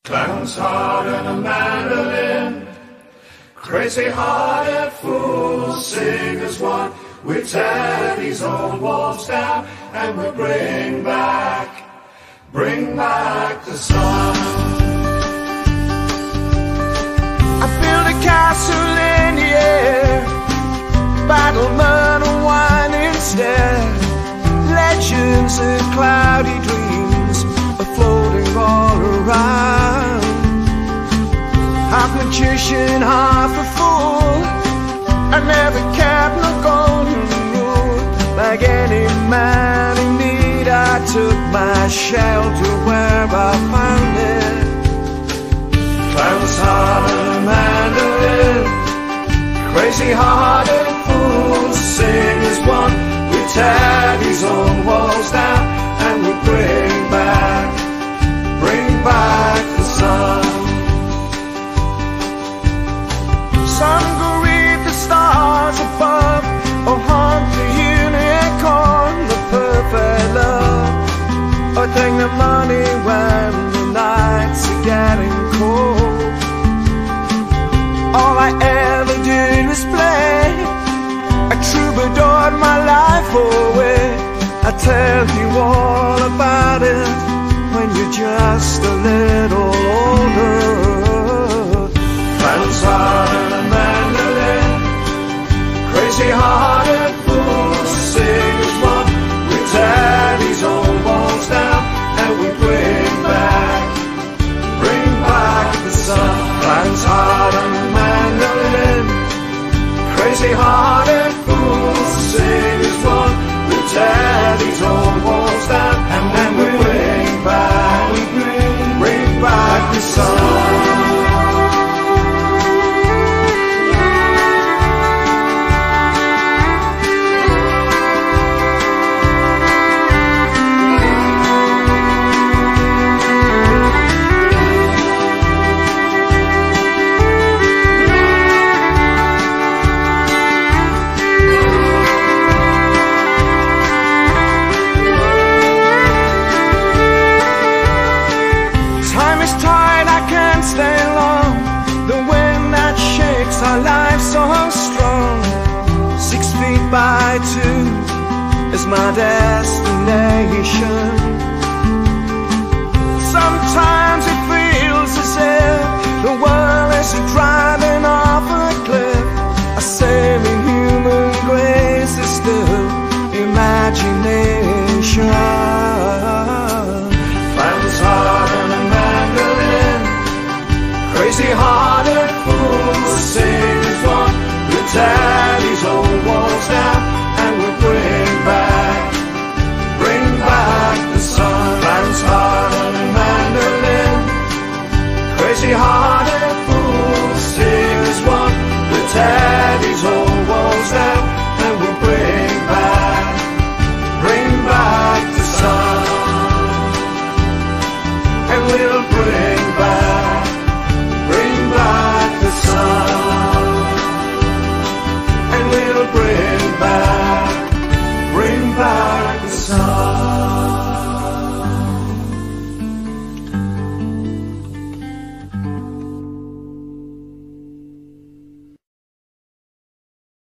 Clown's heart and a mandolin, crazy-hearted fools sing as one. We tear these old walls down and we bring back the sun. I built a castle in the air, battlement of wine instead. Legends and cloudy dreams are floating all around. Half magician, half a fool, I never kept no golden rule. Like any man in need, I took my shelter where I found it. Clown's heart and a mandolin, crazy-hearted fools sing as one. We tear these old walls down and we bring back the sun. Some go read the stars above, or hunt the unicorn, the perfect love, or take the money when the nights are getting cold. All I ever did was play, I troubadoured my life away. I tell you all about it when you're just a little older. Clown's heart and a mandolin, crazy-hearted fools sing as one. We tear these old walls down and we bring back the sun. Clown's heart and a mandolin, crazy-hearted fools sing as one. We tear these old walls down and we bring back the sun. Stay long, the wind that shakes our lives so strong. 6 feet by 2 is my destination. Sometimes it feels as if the world is driving off a cliff. A sailing human grace is still imagination. Clown's heart and a mandolin, crazy-hearted fools sing as one. We tear